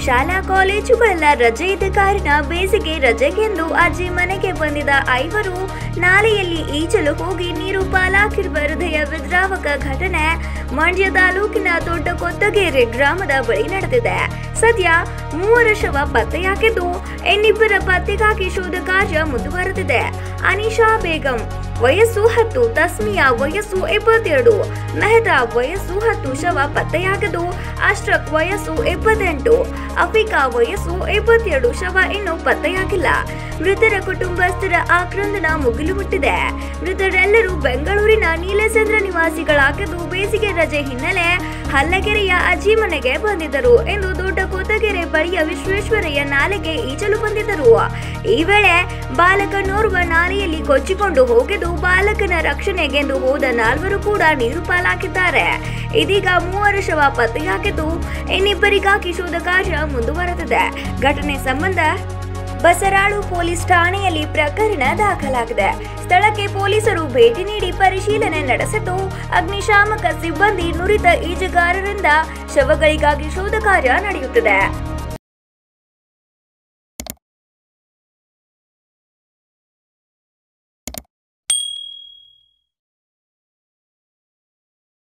ಶಾಲಾ ಕಾಲೇಜುಗಳೆಲ್ಲ ರಜೆ ಇದ್ದ ಕಾರಣ ಬೇಸಿಗೆ ರಜೆಗೆಂದು ಅಜ್ಜಿ ಮನೆಗೆ ಬಂದಿದ್ದ ಐವರು ನಾಲೆಯಲ್ಲಿ ಈಜಲು ಹೋಗಿ ನೀರು ಪಾಲಾಗಿರುವ ಹೃದಯ ವಿದ್ರಾವಕ ಘಟನೆ ಮಂಡ್ಯ ತಾಲೂಕಿನ ದೊಡ್ಡ ಕೊತ್ತಗೆರೆ ಗ್ರಾಮದ ಬಳಿ ನಡೆದಿದೆ. ಸದ್ಯ 3 ಶವ ಪತ್ತೆಯಾಗಿದ್ದು ಇನ್ನಿಬ್ಬರ ಪತ್ತೆಗಾಗಿ ಶೋಧ ಕಾರ್ಯ ಮುಂದುವರೆದಿದೆ. ಅನಿಶಾ ಬೇಗಂ ವಯಸ್ಸು 10, ತಸ್ಮಿಯಾ ವಯಸ್ಸು 22, ಮೆಹತಾ ವಯಸ್ಸು 10 ಶವ ಪತ್ತೆಯಾಗಿದ್ದು ಅಶ್ರಫ್ ವಯಸ್ಸು 28, ಅಫಿಕಾ ವಯಸ್ಸು 22 ಶವ ಇನ್ನೂ ಪತ್ತೆಯಾಗಿಲ್ಲ. ಮೃತರ ಕುಟುಂಬಸ್ಥರ ಆಕ್ರಂದನ ಮುಗಿಲು ಮುಟ್ಟಿದೆ. ಮೃತರೆಲ್ಲರೂ ಬೆಂಗಳೂರಿನ ನೀಲಸಂದ್ರ ನಿವಾಸಿಗಳಾಗಿದ್ದು ಬೇಸಿಗೆ ರಜೆ ಹಿನ್ನೆಲೆ ಹಲ್ಲಗೆರೆಯ ಅಜ್ಜಿ ಮನೆಗೆ ಬಂದಿದ್ದರು ಎಂದು ದೊಡ್ಡ ಕೊತ್ತಗೆರೆ ಬಳಿಯ ವಿಶ್ವೇಶ್ವರಯ್ಯ ನಾಲೆಗೆ ಈಜಲು ಬಂದಿದ್ದರು. ಈ ವೇಳೆ ಬಾಲಕನೋರ್ವ ನಾಲೆಯಲ್ಲಿ ಕೊಚ್ಚಿಕೊಂಡು ಹೋಗಿದ್ದು ಬಾಲಕನ ರಕ್ಷಣೆಗೆಂದು ಹೋದ 4 ಕೂಡ ನೀರು ಪಾಲಾಗಿದ್ದಾರೆ. ಇದೀಗ 3 ಶವ ಪತ್ತೆಯಾಗಿದ್ದು ಇನ್ನಿಬ್ಬರಿಗಾಗಿ ಶೋಧ ಕಾರ್ಯ ಮುಂದುವರೆದಿದೆ. ಘಟನೆ ಸಂಬಂಧ ಬಸರಾಳು ಪೊಲೀಸ್ ಠಾಣೆಯಲ್ಲಿ ಪ್ರಕರಣ ದಾಖಲಾಗಿದೆ. ಸ್ಥಳಕ್ಕೆ ಪೊಲೀಸರು ಭೇಟಿ ನೀಡಿ ಪರಿಶೀಲನೆ ನಡೆಸಿದ್ದು ಅಗ್ನಿಶಾಮಕ ಸಿಬ್ಬಂದಿ ನುರಿತ ಈಜುಗಾರರಿಂದ ಶವಗಳಿಗಾಗಿ ಶೋಧ ಕಾರ್ಯ ನಡೆಯುತ್ತಿದೆ.